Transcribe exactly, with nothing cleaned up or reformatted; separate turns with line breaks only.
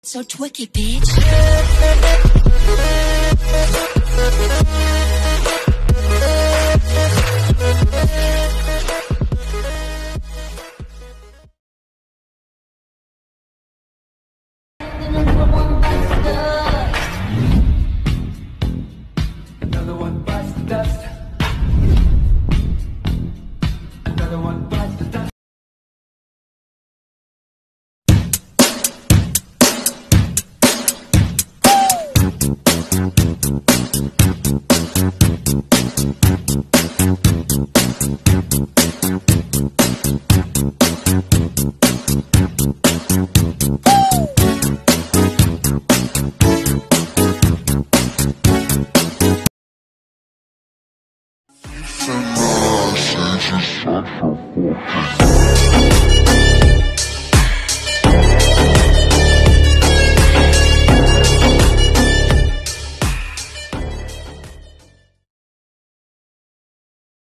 So twicky, bitch.
Another one bites the dust. Another one bites the dust.
She's such a